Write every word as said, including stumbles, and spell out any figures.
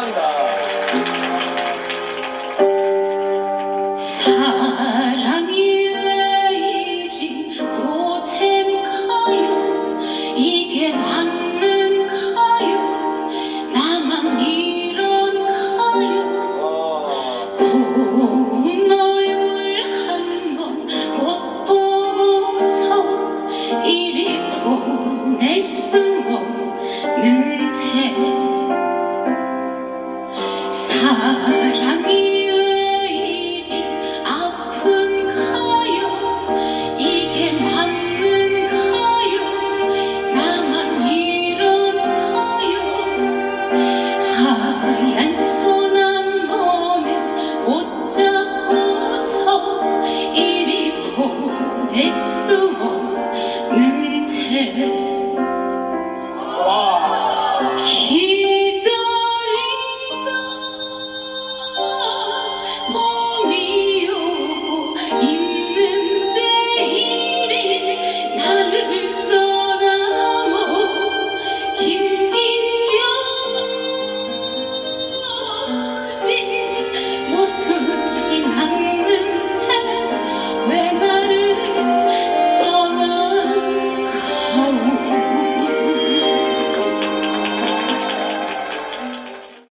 감사합니다. 사랑이 왜 이리 고된가요? 이게 맞는가요? 나만 이런가요? 고운 얼굴 한 번 못 보고서 이리 보낼 수 없는데